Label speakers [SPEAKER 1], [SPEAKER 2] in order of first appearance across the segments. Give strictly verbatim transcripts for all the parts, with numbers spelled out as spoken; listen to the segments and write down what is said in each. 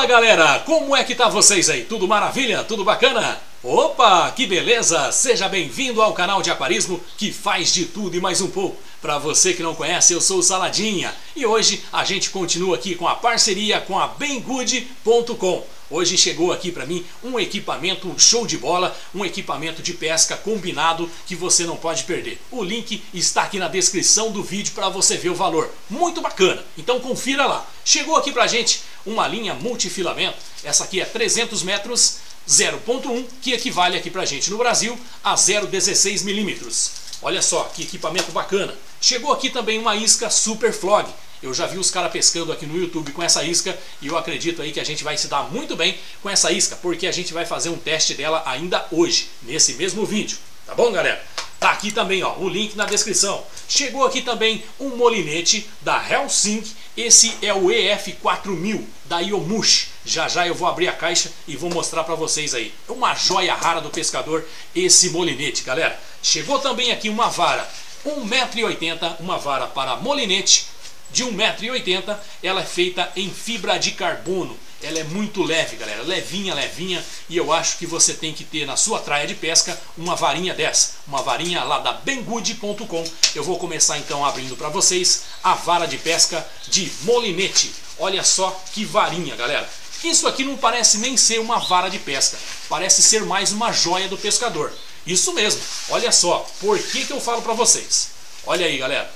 [SPEAKER 1] Fala galera, como é que tá vocês aí? Tudo maravilha? Tudo bacana? Opa, que beleza! Seja bem-vindo ao canal de aquarismo que faz de tudo e mais um pouco. Para você que não conhece, eu sou o Saladinha e hoje a gente continua aqui com a parceria com a Bemgood ponto com. Hoje chegou aqui para mim um equipamento show de bola, um equipamento de pesca combinado que você não pode perder. O link está aqui na descrição do vídeo para você ver o valor. Muito bacana, então confira lá. Chegou aqui pra gente uma linha multifilamento, essa aqui é trezentos metros, zero ponto um, que equivale aqui pra gente no Brasil a zero vírgula dezesseis milímetros. Olha só que equipamento bacana. Chegou aqui também uma isca Super Flog. Eu já vi os caras pescando aqui no YouTube com essa isca e eu acredito aí que a gente vai se dar muito bem com essa isca, porque a gente vai fazer um teste dela ainda hoje, nesse mesmo vídeo. Tá bom, galera? Tá aqui também, ó, o link na descrição. Chegou aqui também um molinete da Helsing. Esse é o E F quatro mil da Yomushi. Já já eu vou abrir a caixa e vou mostrar para vocês aí. É uma joia rara do pescador esse molinete, galera. Chegou também aqui uma vara um metro e oitenta, uma vara para molinete de um metro e oitenta. Ela é feita em fibra de carbono. Ela é muito leve, galera, levinha, levinha, e eu acho que você tem que ter na sua traia de pesca uma varinha dessa, uma varinha lá da Bemgood ponto com. Eu vou começar então abrindo para vocês a vara de pesca de molinete. Olha só que varinha, galera. Isso aqui não parece nem ser uma vara de pesca, parece ser mais uma joia do pescador. Isso mesmo, olha só, por que que eu falo para vocês? Olha aí, galera,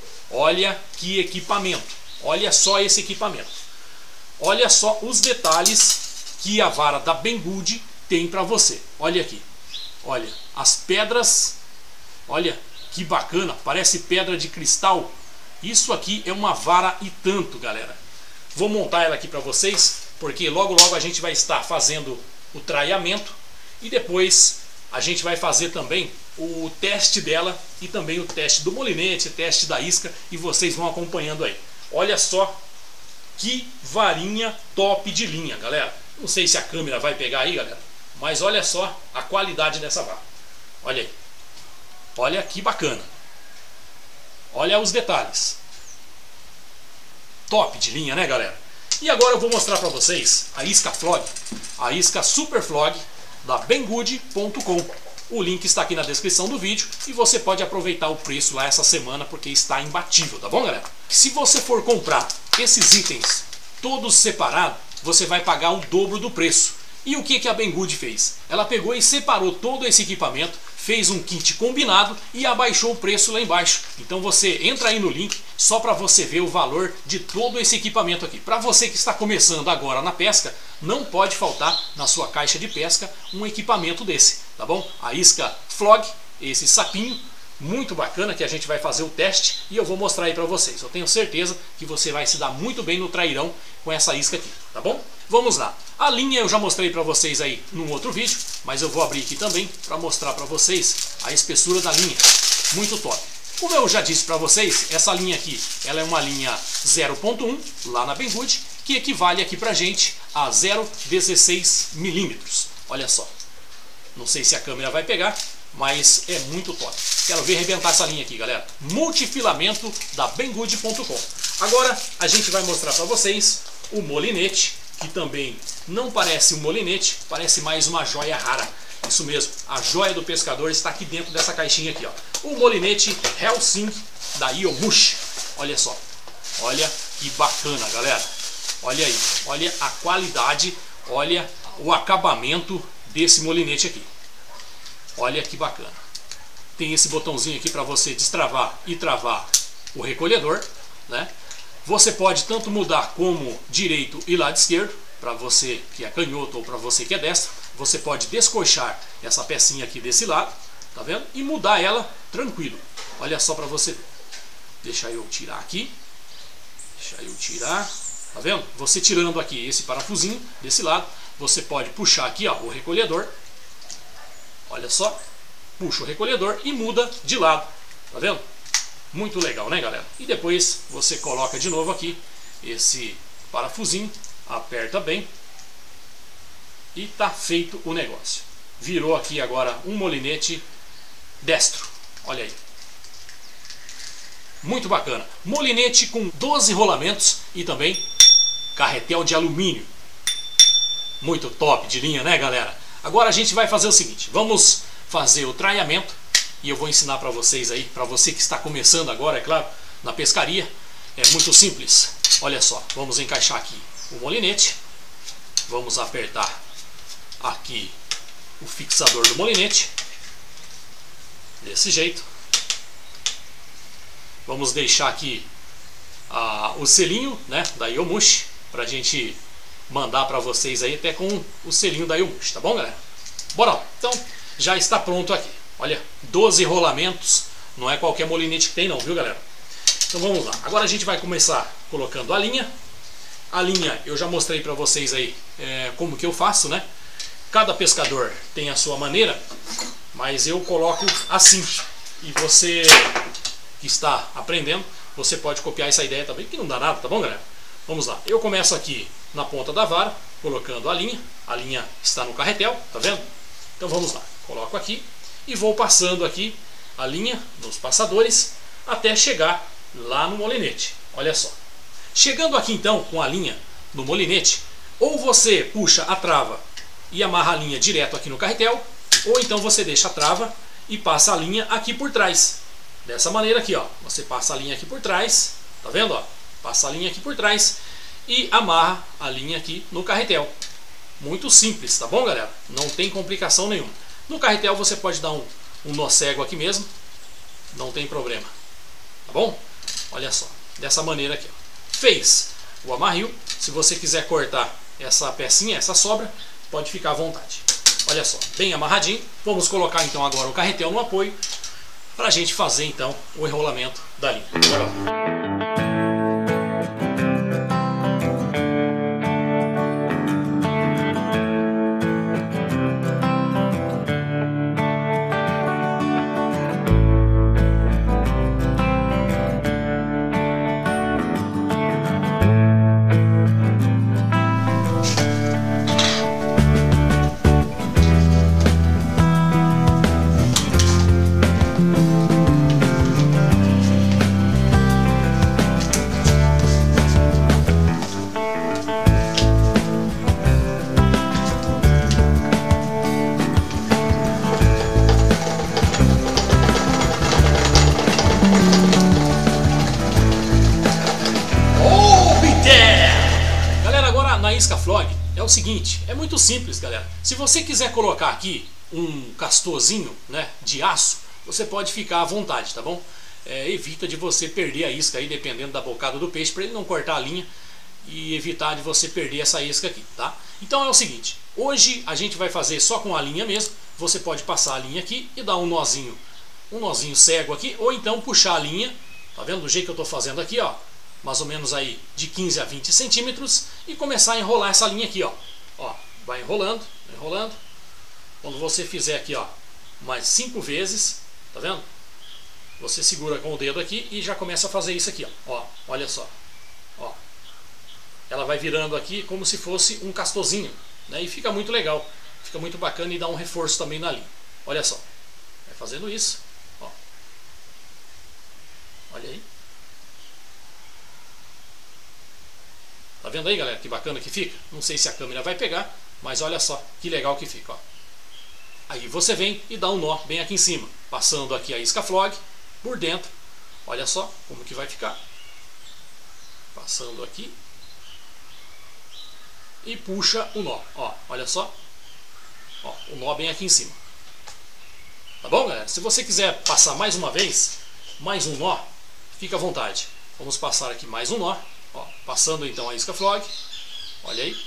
[SPEAKER 1] olha que equipamento, olha só esse equipamento. Olha só os detalhes que a vara da Bemgood tem para você. Olha aqui. Olha as pedras. Olha que bacana. Parece pedra de cristal. Isso aqui é uma vara e tanto, galera. Vou montar ela aqui para vocês, porque logo logo a gente vai estar fazendo o traiamento. E depois a gente vai fazer também o teste dela e também o teste do molinete, teste da isca. E vocês vão acompanhando aí. Olha só. Que varinha top de linha, galera. Não sei se a câmera vai pegar aí, galera, mas olha só a qualidade dessa vara. Olha aí. Olha que bacana. Olha os detalhes. Top de linha, né, galera? E agora eu vou mostrar para vocês a isca Flog, a isca Super Flog da Bemgood ponto com. O link está aqui na descrição do vídeo e você pode aproveitar o preço lá essa semana porque está imbatível, tá bom, galera? Se você for comprar esses itens todos separados, você vai pagar o dobro do preço. E o que que a Bemgood fez? Ela pegou e separou todo esse equipamento, fez um kit combinado e abaixou o preço lá embaixo. Então você entra aí no link só para você ver o valor de todo esse equipamento aqui. Para você que está começando agora na pesca, não pode faltar na sua caixa de pesca um equipamento desse, tá bom? A isca Flog, esse sapinho, muito bacana, que a gente vai fazer o teste e eu vou mostrar aí para vocês. Eu tenho certeza que você vai se dar muito bem no trairão com essa isca aqui, tá bom? Vamos lá. A linha eu já mostrei para vocês aí num outro vídeo, mas eu vou abrir aqui também para mostrar para vocês a espessura da linha. Muito top. Como eu já disse para vocês, essa linha aqui, ela é uma linha zero ponto um lá na Bemgood, que equivale aqui pra gente a zero vírgula dezesseis milímetros. Olha só. Não sei se a câmera vai pegar, mas é muito top. Quero ver arrebentar essa linha aqui, galera. Multifilamento da Bemgood ponto com. Agora a gente vai mostrar para vocês o molinete, que também não parece um molinete, parece mais uma joia rara. Isso mesmo, a joia do pescador está aqui dentro dessa caixinha aqui, ó. O molinete Helsing da Yomushi. Olha só. Olha que bacana, galera. Olha aí, olha a qualidade, olha o acabamento desse molinete aqui. Olha que bacana. Tem esse botãozinho aqui para você destravar e travar o recolhedor, né? Você pode tanto mudar como direito e lado esquerdo, para você que é canhoto ou para você que é destro. Você pode descoixar essa pecinha aqui desse lado, tá vendo? E mudar ela tranquilo. Olha só para você ver. Deixa eu tirar aqui. Deixa eu tirar. Tá vendo? Você tirando aqui esse parafusinho desse lado, você pode puxar aqui, ó, o recolhedor. Olha só, puxa o recolhedor e muda de lado, tá vendo? Muito legal, né, galera? E depois você coloca de novo aqui esse parafusinho, aperta bem e tá feito o negócio. Virou aqui agora um molinete destro, olha aí. Muito bacana. Molinete com doze rolamentos e também carretel de alumínio. Muito top de linha, né, galera? Agora a gente vai fazer o seguinte, vamos fazer o tralhamento e eu vou ensinar para vocês aí, para você que está começando agora, é claro, na pescaria. É muito simples. Olha só, vamos encaixar aqui o molinete, vamos apertar aqui o fixador do molinete, desse jeito. Vamos deixar aqui ah, o selinho, né, da Yomushi, para a gente mandar para vocês aí até com o selinho da Yomushi, tá bom, galera? Bora lá. Então, já está pronto aqui. Olha, doze rolamentos, não é qualquer molinete que tem não, viu, galera? Então vamos lá. Agora a gente vai começar colocando a linha. A linha eu já mostrei para vocês aí é, como que eu faço, né? Cada pescador tem a sua maneira, mas eu coloco assim. E você que está aprendendo, você pode copiar essa ideia também, que não dá nada, tá bom, galera? Vamos lá. Eu começo aqui na ponta da vara, colocando a linha. A linha está no carretel, tá vendo? Então vamos lá. Coloco aqui e vou passando aqui a linha nos passadores até chegar lá no molinete. Olha só. Chegando aqui então com a linha no molinete, ou você puxa a trava e amarra a linha direto aqui no carretel, ou então você deixa a trava e passa a linha aqui por trás. Dessa maneira aqui, ó. Você passa a linha aqui por trás, tá vendo, ó? Passa a linha aqui por trás e amarra a linha aqui no carretel. Muito simples, tá bom, galera? Não tem complicação nenhuma. No carretel você pode dar um, um nó cego aqui mesmo, não tem problema, tá bom? Olha só, dessa maneira aqui, ó. Fez o amarrio, se você quiser cortar essa pecinha, essa sobra, pode ficar à vontade. Olha só, bem amarradinho. Vamos colocar então agora o carretel no apoio para a gente fazer então o enrolamento da linha. Bora lá. Na isca flog é o seguinte, é muito simples, galera. Se você quiser colocar aqui um castorzinho, né, de aço, você pode ficar à vontade, tá bom? É, evita de você perder a isca aí, dependendo da bocada do peixe, para ele não cortar a linha e evitar de você perder essa isca aqui, tá? Então é o seguinte, hoje a gente vai fazer só com a linha mesmo. Você pode passar a linha aqui e dar um nozinho, um nozinho cego aqui, ou então puxar a linha, tá vendo? Do jeito que eu tô fazendo aqui, ó. Mais ou menos aí de quinze a vinte centímetros e começar a enrolar essa linha aqui, ó. Ó, vai enrolando, enrolando. Quando você fizer aqui, ó, mais cinco vezes, tá vendo? Você segura com o dedo aqui e já começa a fazer isso aqui, ó. Ó, olha só. Ó. Ela vai virando aqui como se fosse um castorzinho, né? E fica muito legal, fica muito bacana e dá um reforço também na linha. Olha só. Vai fazendo isso, ó. Olha aí. Tá vendo aí, galera, que bacana que fica? Não sei se a câmera vai pegar, mas olha só que legal que fica, ó. Aí você vem e dá um nó bem aqui em cima, passando aqui a isca flog por dentro. Olha só como que vai ficar. Passando aqui. E puxa o nó, ó, olha só. Ó, o nó bem aqui em cima. Tá bom, galera? Se você quiser passar mais uma vez, mais um nó, fica à vontade. Vamos passar aqui mais um nó. Ó, passando então a isca flog, olha aí,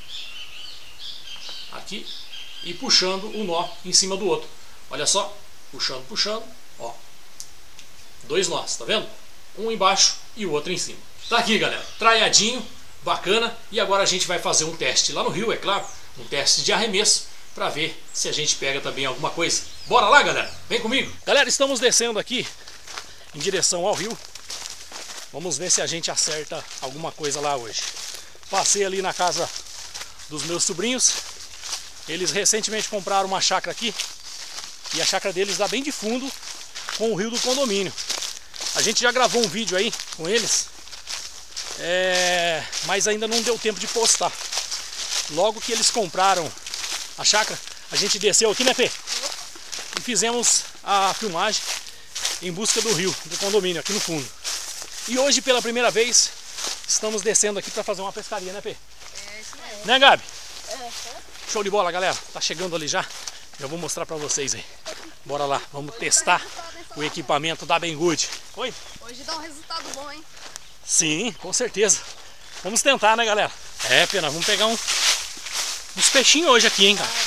[SPEAKER 1] aqui, e puxando o nó em cima do outro. Olha só, puxando, puxando, ó, dois nós, tá vendo? Um embaixo e o outro em cima. Tá aqui, galera, traiadinho, bacana. E agora a gente vai fazer um teste lá no rio, é claro, um teste de arremesso, para ver se a gente pega também alguma coisa. Bora lá, galera, vem comigo. Galera, estamos descendo aqui em direção ao rio. Vamos ver se a gente acerta alguma coisa lá hoje. Passei ali na casa dos meus sobrinhos. Eles recentemente compraram uma chácara aqui. E a chácara deles dá bem de fundo com o rio do condomínio. A gente já gravou um vídeo aí com eles. É... Mas ainda não deu tempo de postar. logo que eles compraram a chácara, a gente desceu aqui, né, Fê? E fizemos a filmagem em busca do rio, do condomínio, aqui no fundo. E hoje, pela primeira vez, estamos descendo aqui para fazer uma pescaria, né, Fê?
[SPEAKER 2] É, isso mesmo.
[SPEAKER 1] Né, Gabi?
[SPEAKER 2] É.
[SPEAKER 1] Show de bola, galera. Tá chegando ali já. Eu vou mostrar pra vocês aí. Bora lá, vamos testar o equipamento da Banggood. Oi?
[SPEAKER 2] Hoje dá um resultado bom, hein?
[SPEAKER 1] Sim, com certeza. Vamos tentar, né, galera? É, Pena, vamos pegar um, uns peixinhos hoje aqui, hein, cara?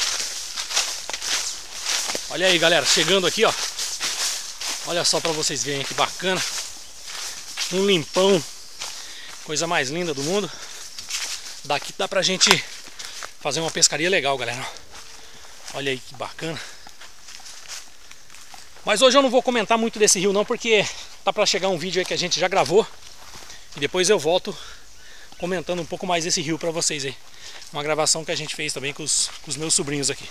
[SPEAKER 1] Olha aí, galera, chegando aqui, ó. Olha só pra vocês verem que bacana. Um limpão. Coisa mais linda do mundo. Daqui dá pra gente fazer uma pescaria legal, galera. Olha aí que bacana. Mas hoje eu não vou comentar muito desse rio não, porque tá pra chegar um vídeo aí que a gente já gravou. E depois eu volto comentando um pouco mais desse rio pra vocês aí. Uma gravação que a gente fez também com os, com os meus sobrinhos aqui.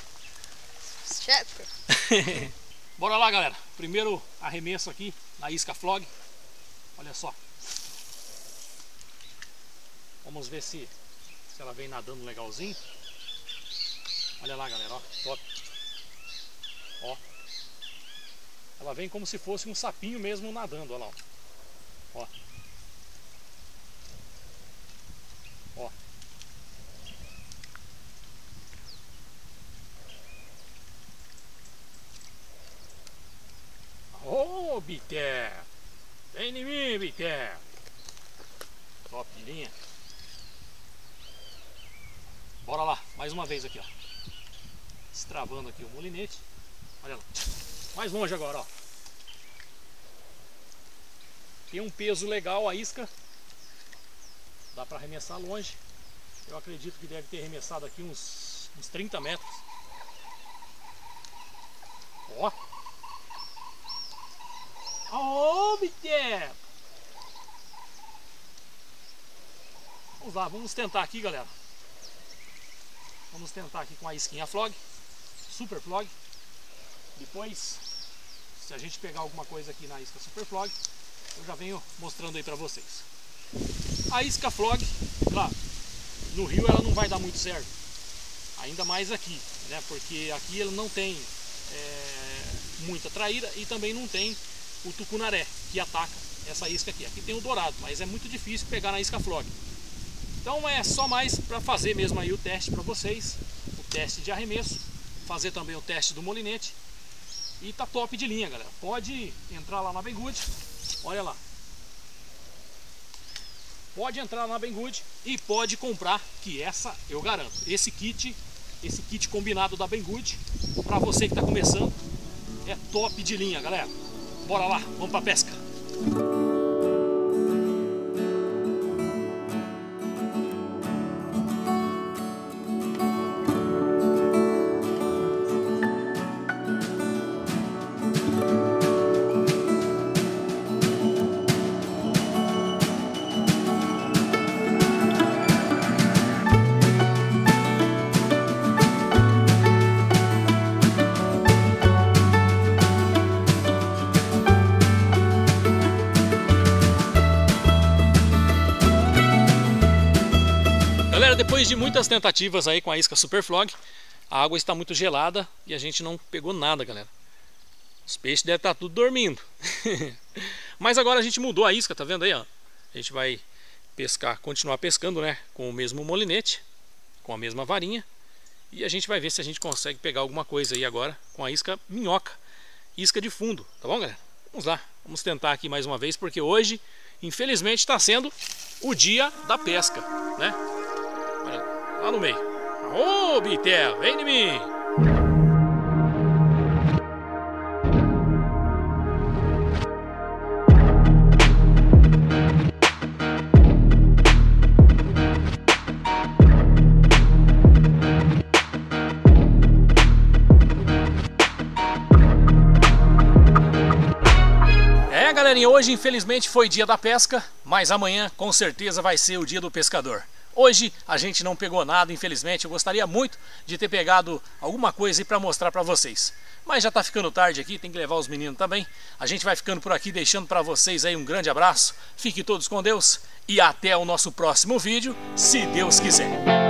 [SPEAKER 1] Bora lá, galera. Primeiro arremesso aqui na isca flog. Olha só. Vamos ver se, se ela vem nadando legalzinho. Olha lá, galera, ó, top. Ó. Ela vem como se fosse um sapinho mesmo nadando, olha lá. Ó. Ó. Ô, Bité! Vem em mim, Bité! Top de linha. Bora lá, mais uma vez aqui, ó. Destravando aqui o molinete. Olha lá. Mais longe agora, ó. Tem um peso legal a isca. Dá para arremessar longe. Eu acredito que deve ter arremessado aqui uns, uns trinta metros. Ó. Ô, Bité! Vamos lá, vamos tentar aqui, galera. Vamos tentar aqui com a isquinha flog, super flog. Depois, se a gente pegar alguma coisa aqui na isca super flog, eu já venho mostrando aí pra vocês. A isca flog, claro, no rio ela não vai dar muito certo, ainda mais aqui, né? Porque aqui ele não tem é, muita traíra e também não tem o tucunaré que ataca essa isca aqui. Aqui tem o dourado, mas é muito difícil pegar na isca flog. Então é só mais para fazer mesmo aí o teste para vocês, o teste de arremesso, fazer também o teste do molinete. E tá top de linha, galera. Pode entrar lá na Banggood, olha lá. Pode entrar na Banggood e pode comprar, que essa eu garanto. Esse kit, esse kit combinado da Banggood, para você que tá começando, é top de linha, galera. Bora lá, vamos pra pesca. Depois de muitas tentativas aí com a isca super flog, a água está muito gelada e a gente não pegou nada, galera. Os peixes devem estar tudo dormindo. Mas agora a gente mudou a isca, tá vendo aí, ó? A gente vai pescar, continuar pescando, né? Com o mesmo molinete, com a mesma varinha. E a gente vai ver se a gente consegue pegar alguma coisa aí agora com a isca minhoca, isca de fundo, tá bom, galera? Vamos lá, vamos tentar aqui mais uma vez, porque hoje, infelizmente, está sendo o dia da pesca, né? Olha lá no meio. Ô, Bité, vem de mim! É, galerinha, hoje infelizmente foi dia da pesca, mas amanhã com certeza vai ser o dia do pescador. Hoje a gente não pegou nada, infelizmente. Eu gostaria muito de ter pegado alguma coisa aí para mostrar para vocês. Mas já tá ficando tarde aqui, tem que levar os meninos também. A gente vai ficando por aqui, deixando para vocês aí um grande abraço. Fiquem todos com Deus e até o nosso próximo vídeo, se Deus quiser.